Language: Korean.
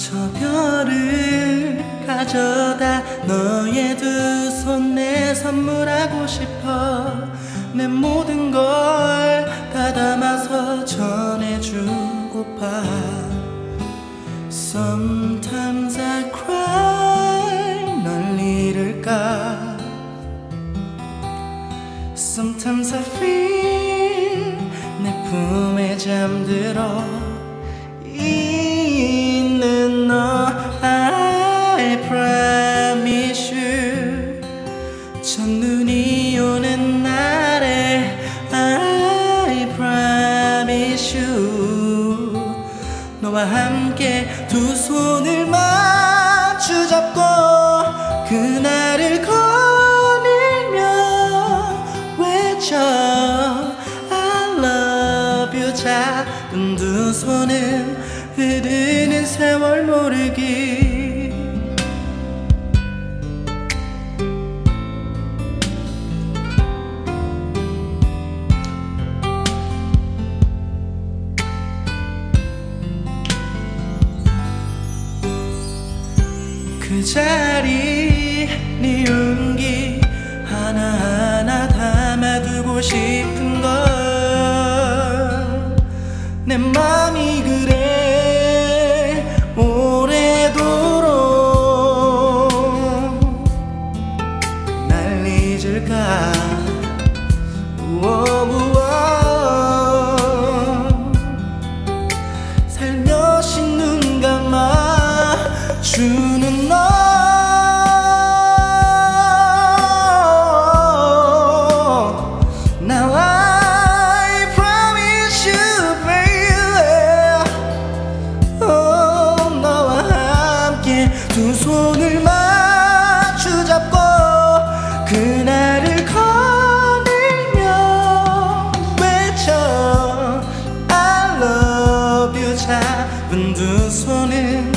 저 별을 가져다 너의 두 손에 선물하고 싶어. 내 모든 걸 다 담아서 전해주고파. Sometimes I cry 널 잃을까. Sometimes I feel 내 품에 잠들어 있는 너. I promise you 첫눈이 오는 날에 I promise you 너와 함께 두 손을 마주 잡고 그날을 거닐며 외쳐 I love you. 작은 두 손은 흐르는 세월 모르기. 그 자리 네 용기 하나하나 담아두고 싶은 걸. 내 맘이 그래 오래도록 날 잊을까. 살며시 눈 감아주는 너. Now I promise you baby. 너와 함께 두 손을 마주 잡고 그날을 거닐며 외쳐 I love you. 작은 두 손은